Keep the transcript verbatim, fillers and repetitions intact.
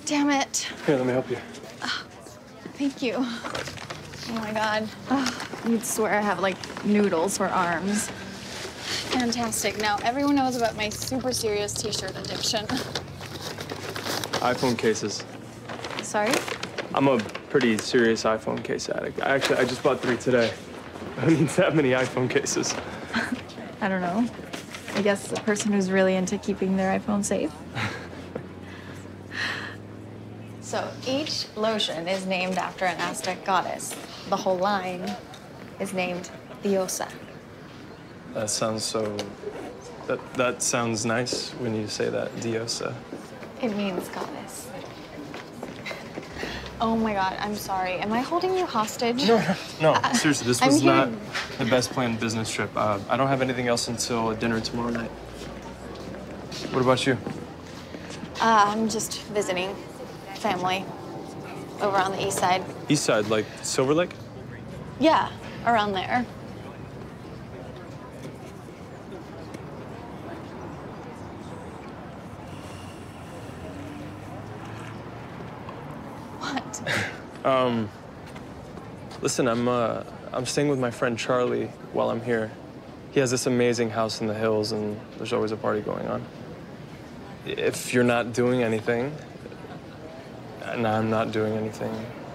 damn it. Here, let me help you. Oh, thank you. Oh my God. Oh, you'd swear I have like noodles for arms. Fantastic. Now everyone knows about my super serious t-shirt addiction. iPhone cases. Sorry? I'm a pretty serious iPhone case addict. I actually, I just bought three today. Who needs that many iPhone cases? I don't know. I guess the person who's really into keeping their iPhone safe. So each lotion is named after an Aztec goddess. The whole line is named Diosa. That sounds so... That, that sounds nice when you say that, Diosa. It means goddess. Oh my God, I'm sorry. Am I holding you hostage? No, no, no. Seriously, this was I'm not here... the best planned business trip. Uh, I don't have anything else until dinner tomorrow night. What about you? Uh, I'm just visiting family over on the east side. East side, like Silver Lake? Yeah, around there. What? um, listen, I'm, uh, I'm staying with my friend Charlie while I'm here. He has this amazing house in the hills, and there's always a party going on. If you're not doing anything, and I'm not doing anything,